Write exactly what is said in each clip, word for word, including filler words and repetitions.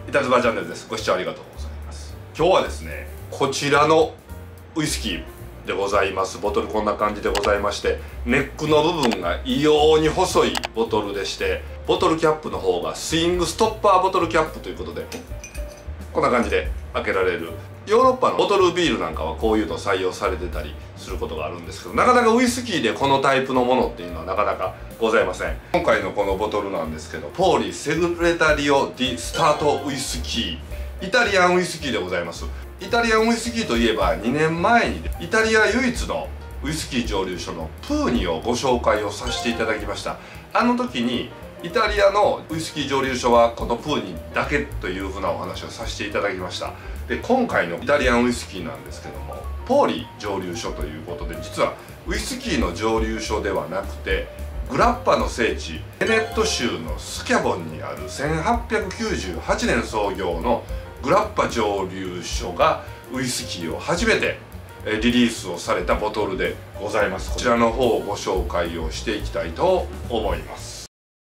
板妻チャンネルです。ご視聴ありがとうございます。今日はですね、こちらのウイスキーでございます。ボトルこんな感じでございまして、ネックの部分が異様に細いボトルでして、ボトルキャップの方がスイングストッパーボトルキャップということで、こんな感じで開けられる。ヨーロッパのボトルビールなんかはこういうの採用されてたりすることがあるんですけど、なかなかウイスキーでこのタイプのものっていうのはなかなかございません。今回のこのボトルなんですけど、ポーリセグレタリオ・ディ・スタートウイスキー、イタリアンウイスキーでございます。イタリアンウイスキーといえばにねんまえにイタリア唯一のウイスキー蒸留所のプーニをご紹介をさせていただきました。あの時にイタリアのウイスキー蒸留所はこのプーニだけというふうなお話をさせていただきました。で、今回のイタリアンウイスキーなんですけども、ポーリ蒸留所ということで、実はウイスキーの蒸留所ではなくて、グラッパの聖地ベネット州のスキャボンにあるせんはっぴゃくきゅうじゅうはちねん創業のグラッパ蒸留所がウイスキーを初めてリリースをされたボトルでございます。こちらの方をご紹介をしていきたいと思います。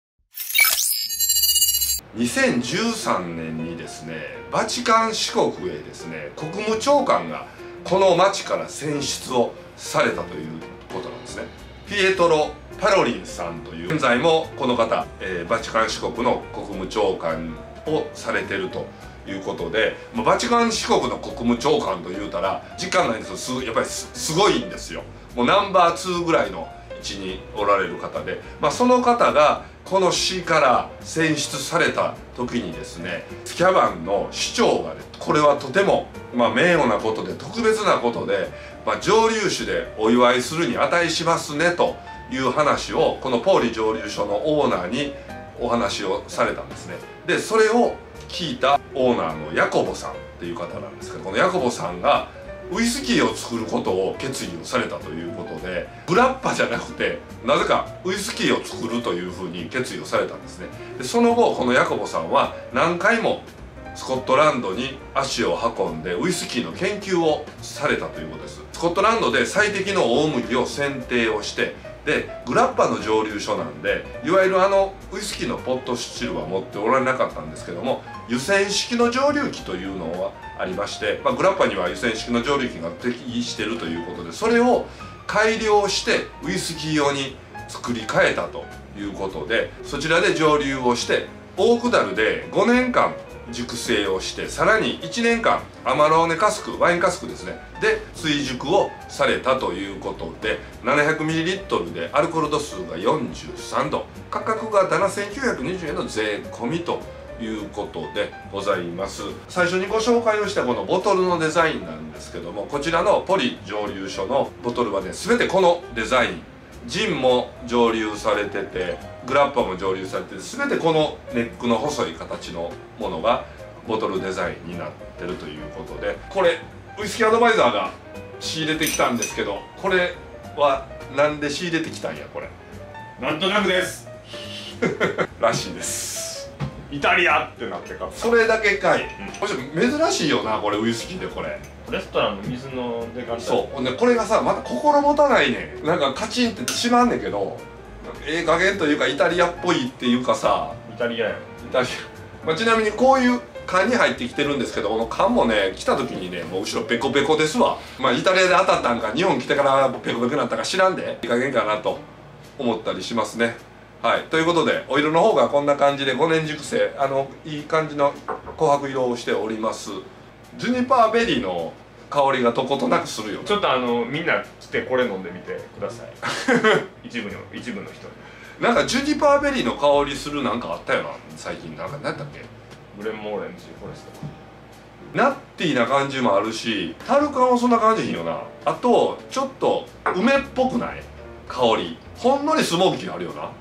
にせんじゅうさんねんにですね、バチカン市国へですね、国務長官がこの町から選出をされたということなんですね。ピエトロ・パロリンさんという、現在もこの方、えー、バチカン市国の国務長官をされてるということで、バチカン市国の国務長官というたら実感ないんですけど、やっぱり す, すごいんですよ。もうナンバーツーぐらいの位置におられる方で、まあ、その方がこの市から選出された時にですね、スキャバンの市長が、ね、これはとても、まあ、名誉なことで特別なことで、まあ、蒸留酒でお祝いするに値しますねという話をこのポーリ蒸留所のオーナーにお話をされたんですね。でそれを聞いたオーナーのヤコボさんっていう方なんですけど、このヤコボさんがウイスキーを作ることを決意をされたということで、グラッパじゃなくてなぜかウイスキーを作るというふうに決意をされたんですね。でその後このヤコボさんは何回もスコットランドに足を運んでウイスキーの研究をされたということです。スコットランドで最適の大麦を選定をして、でグラッパの蒸留所なんで、いわゆるあのウイスキーのポットスチルは持っておられなかったんですけども、湯煎式の蒸留機というのはありまして、まあ、グラッパには湯煎式の蒸留機が適しているということで、それを改良してウイスキー用に作り変えたということで、そちらで蒸留をしてオークダルでごねんかん熟成をして、さらにいちねんかんアマローネカスク、ワインカスクですねで追熟をされたということで、 ななひゃくミリリットル でアルコール度数がよんじゅうさんど、価格がななせんきゅうひゃくにじゅうえんの税込みということでございます。最初にご紹介をしたこのボトルのデザインなんですけども、こちらのポリ蒸留所のボトルはね、全てこのデザイン、ジンも蒸留されててグラッパも蒸留されてて、全てこのネックの細い形のものがボトルデザインになってるということで、これウイスキーアドバイザーが仕入れてきたんですけど、これはなんで仕入れてきたんやこれ。 なんとなくですらしいです。 イタリアってなってかそれだけかい、うん、珍しいよなこれ、ウイスキーでこれレストランの水の出方。 そうで、これがさまた心もたないねん。なんかカチンってしまんねんけど、ええ加減というかイタリアっぽいっていうかさ、 イタリアやん。イタリア、まあ、ちなみにこういう缶に入ってきてるんですけど、この缶もね来た時にね、もう後ろペコペコですわ。まあイタリアで当たったんか日本来てからペコペコになったか知らんで、いい加減かなと思ったりしますね。はい、ということでお色の方がこんな感じでごねん熟成、あのいい感じの琥珀色をしております。ジュニパーベリーの香りがどことなくするよ。 ちょっとあのみんな来てこれ飲んでみてください一部の一部の人に。 なんかジュニパーベリーの香りするなんかあったよな最近。なんか何だっけ、 グレンモーレンジフォレスト。 ナッティーな感じもあるし、タルカンはそんな感じひんよな。あとちょっと梅っぽくない香り、ほんのりスモーキーあるよな。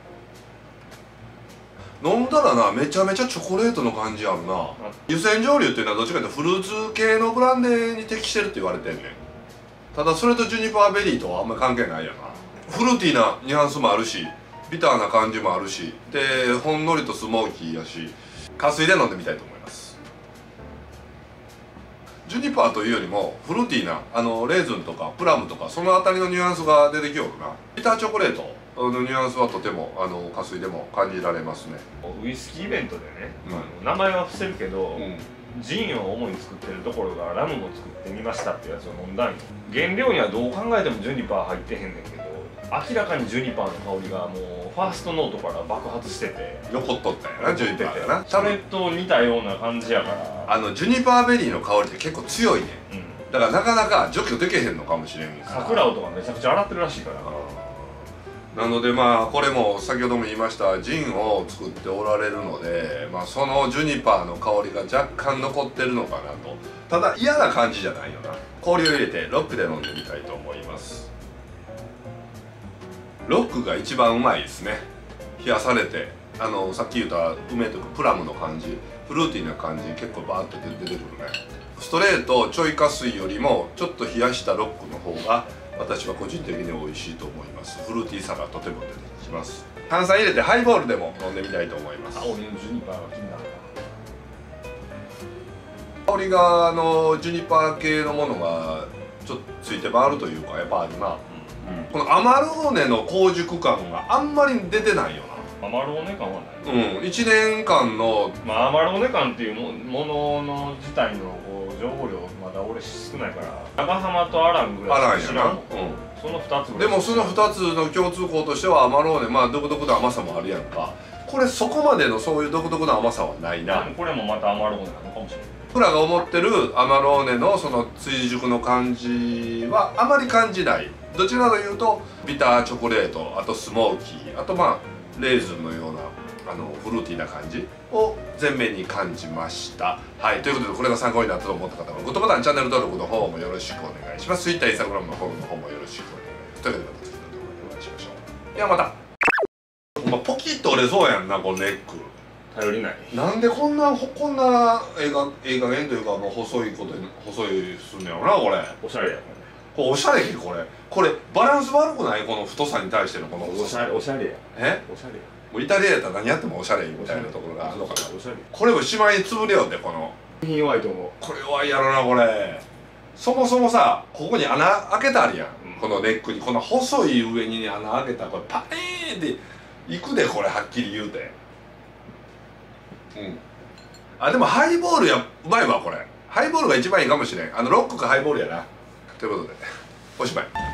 飲んだらな、めちゃめちゃチョコレートの感じあるな。湯煎蒸留っていうのはどっちかというとフルーツ系のブランデーに適してるって言われてんねん。ただそれとジュニパーベリーとはあんまり関係ないよな。フルーティーなニュアンスもあるし、ビターな感じもあるし、でほんのりとスモーキーやし、加水で飲んでみたいと思います。ジュニパーというよりもフルーティーなあのレーズンとかプラムとかそのあたりのニュアンスが出てきよるな。ビターチョコレートあのニュアンスはとてもあの加水でも感じられますね。 ウイスキーイベントでね、 うん、 あの名前は伏せるけど、 うん、 ジンを主に作ってるところがラムも作ってみましたっていうやつを飲んだんよ。原料にはどう考えてもジュニパー入ってへんねんけど、明らかにジュニパーの香りがもうファーストノートから爆発してて残っとったんやな、ジュニパーがな。 それと似たような感じやから、 あのジュニパーベリーの香りって結構強いね、 うん、 だからなかなか除去できへんのかもしれんから。 桜尾とかめちゃくちゃ洗ってるらしいから。 なのでまあこれも先ほども言いましたジンを作っておられるので、まあ、そのジュニパーの香りが若干残ってるのかなと。ただ嫌な感じじゃないよな。氷を入れてロックで飲んでみたいと思います。ロックが一番うまいですね。冷やされてあのさっき言った梅とかプラムの感じ、フルーティーな感じ結構バーッと出てくるね。ストレートちょい加水よりもちょっと冷やしたロックの方が私は個人的に美味しいと思います。フルーティーさがとても出てきます。炭酸入れてハイボールでも飲んでみたいと思います。 香りのジュニパーが気になるな。香りがあのジュニパー系のものがちょっとついて回るというかやっぱあるな、うん、このアマローネの香熟感があんまり出てないよな。 アマローネ感はない、 うん、いちねんかんの、 まあ、アマローネ感っていうものの自体のこう情報量まだ俺少ないから長浜とアランぐらいしか知らんもん。そのふたつぐらい。 でもそのふたつの共通項としてはアマローネ、まあ独特な甘さもあるやんか。これそこまでのそういう独特な甘さはないな。 これもまたアマローネなのかもしれない。 僕らが思ってるアマローネのその追熟の感じはあまり感じない。どちらかというとビターチョコレート、あとスモーキー、あとまあレーズンのようなあのフルーティーな感じを前面に感じました。はい、ということでこれが参考になったと思った方はグッドボタン、チャンネル登録の方もよろしくお願いします。Twitter、Instagram のフォローの方もよろしくお願いします。ということでまた次の動画でお会いしましょう。ではまた。ほんまポキッと折れそうやんな、このネック。 頼りない。 なんでこんなこんな映画映画弦というかもう細いこと細いすんねやろなこれ。 おしゃれやこれ。これおしゃれきこれ。これバランス悪くない？この太さに対してのこのれ。おしゃれおしゃれや。 え？ おしゃれや。 もうイタリアやったら何やってもおしゃれみたいなところがあるのかな。 おしゃれ。 これもしまいに潰れよってこの。 弱いと思う。 これ弱いやろなこれ。そもそもさここに穴開けてあるやん。うん、このネックにこの細い上に穴開けたらこれパーンっていくでこれはっきり言うて。うん。あでもハイボールやうまいわこれ。ハイボールが一番いいかもしれん。あのロックかハイボールやな。ということでおしまい。